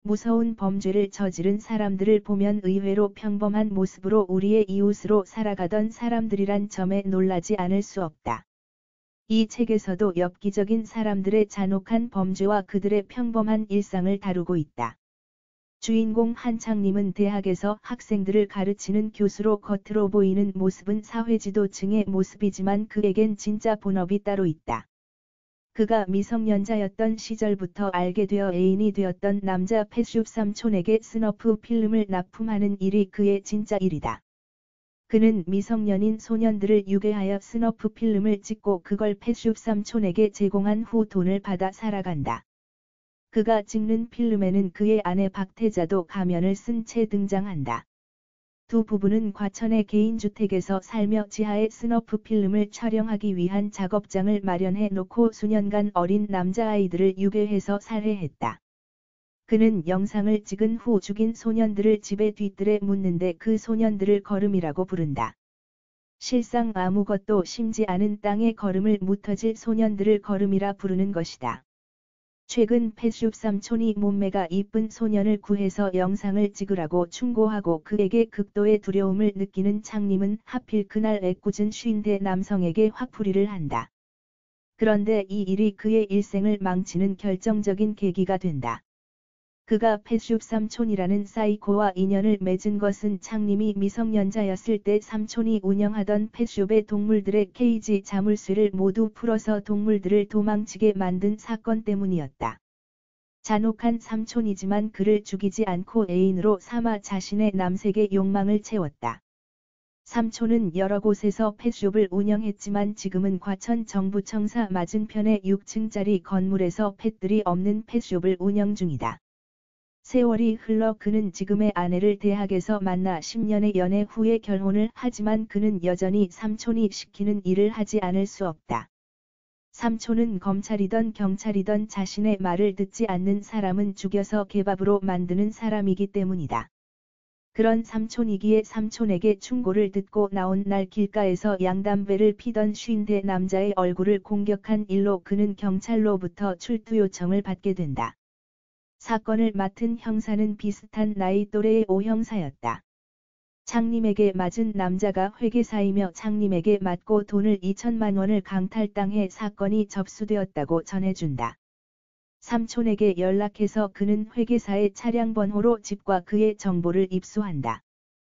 무서운 범죄를 저지른 사람들을 보면 의외로 평범한 모습으로 우리의 이웃으로 살아가던 사람들이란 점에 놀라지 않을 수 없다. 이 책에서도 엽기적인 사람들의 잔혹한 범죄와 그들의 평범한 일상을 다루고 있다. 주인공 한창님은 대학에서 학생들을 가르치는 교수로 겉으로 보이는 모습은 사회지도층의 모습이지만 그에겐 진짜 본업이 따로 있다. 그가 미성년자였던 시절부터 알게 되어 애인이 되었던 남자 펫숍 삼촌에게 스너프 필름을 납품하는 일이 그의 진짜 일이다. 그는 미성년인 소년들을 유괴하여 스너프 필름을 찍고 그걸 펫숍 삼촌에게 제공한 후 돈을 받아 살아간다. 그가 찍는 필름에는 그의 아내 박태자도 가면을 쓴 채 등장한다. 두 부부는 과천의 개인주택에서 살며 지하에 스너프 필름을 촬영하기 위한 작업장을 마련해 놓고 수년간 어린 남자아이들을 유괴해서 살해했다. 그는 영상을 찍은 후 죽인 소년들을 집에 뒤뜰에 묻는데 그 소년들을 걸음이라고 부른다. 실상 아무것도 심지 않은 땅에 걸음을 묻어질 소년들을 걸음이라 부르는 것이다. 최근 펫숍 삼촌이 몸매가 이쁜 소년을 구해서 영상을 찍으라고 충고하고 그에게 극도의 두려움을 느끼는 창님은 하필 그날 애꿎은 50대 남성에게 화풀이를 한다. 그런데 이 일이 그의 일생을 망치는 결정적인 계기가 된다. 그가 펫숍 삼촌이라는 사이코와 인연을 맺은 것은 창님이 미성년자였을 때 삼촌이 운영하던 펫숍의 동물들의 케이지 자물쇠를 모두 풀어서 동물들을 도망치게 만든 사건 때문이었다. 잔혹한 삼촌이지만 그를 죽이지 않고 애인으로 삼아 자신의 남색의 욕망을 채웠다. 삼촌은 여러 곳에서 펫숍을 운영했지만 지금은 과천 정부청사 맞은편의 6층짜리 건물에서 펫들이 없는 펫숍을 운영 중이다. 세월이 흘러 그는 지금의 아내를 대학에서 만나 10년의 연애 후에 결혼을 하지만 그는 여전히 삼촌이 시키는 일을 하지 않을 수 없다. 삼촌은 검찰이던 경찰이던 자신의 말을 듣지 않는 사람은 죽여서 개밥으로 만드는 사람이기 때문이다. 그런 삼촌이기에 삼촌에게 충고를 듣고 나온 날 길가에서 양담배를 피던 50대 남자의 얼굴을 공격한 일로 그는 경찰로부터 출두 요청을 받게 된다. 사건을 맡은 형사는 비슷한 나이 또래의 오 형사였다. 창님에게 맞은 남자가 회계사이며 창님에게 맞고 돈을 2천만 원을 강탈당해 사건이 접수되었다고 전해준다. 삼촌에게 연락해서 그는 회계사의 차량 번호로 집과 그의 정보를 입수한다.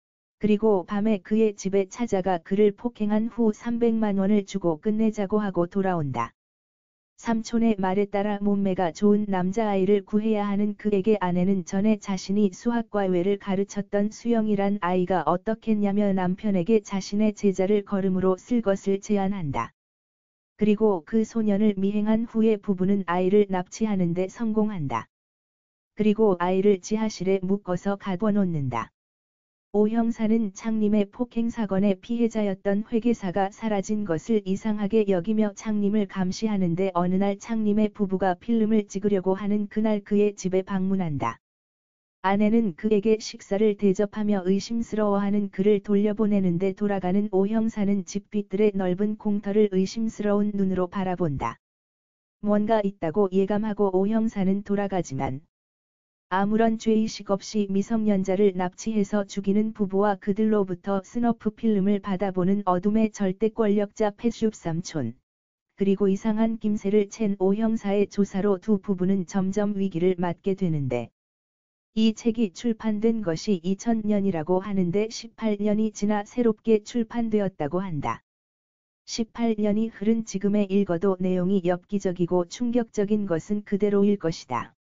그리고 밤에 그의 집에 찾아가 그를 폭행한 후 300만 원을 주고 끝내자고 하고 돌아온다. 삼촌의 말에 따라 몸매가 좋은 남자아이를 구해야 하는 그에게 아내는 전에 자신이 수학과외를 가르쳤던 수영이란 아이가 어떻겠냐며 남편에게 자신의 제자를 걸음으로 쓸 것을 제안한다. 그리고 그 소년을 미행한 후에 부부는 아이를 납치하는 데 성공한다. 그리고 아이를 지하실에 묶어서 가둬놓는다. 오 형사는 창님의 폭행 사건의 피해자였던 회계사가 사라진 것을 이상하게 여기며 창님을 감시하는데 어느 날 창님의 부부가 필름을 찍으려고 하는 그날 그의 집에 방문한다. 아내는 그에게 식사를 대접하며 의심스러워하는 그를 돌려보내는데 돌아가는 오 형사는 집 뒤뜰의 넓은 공터를 의심스러운 눈으로 바라본다. 뭔가 있다고 예감하고 오 형사는 돌아가지만 아무런 죄의식 없이 미성년자를 납치해서 죽이는 부부와 그들로부터 스너프 필름을 받아보는 어둠의 절대 권력자 펫숍 삼촌, 그리고 이상한 김새를 챈 오 형사의 조사로 두 부부는 점점 위기를 맞게 되는데, 이 책이 출판된 것이 2000년이라고 하는데 18년이 지나 새롭게 출판되었다고 한다. 18년이 흐른 지금에 읽어도 내용이 엽기적이고 충격적인 것은 그대로일 것이다.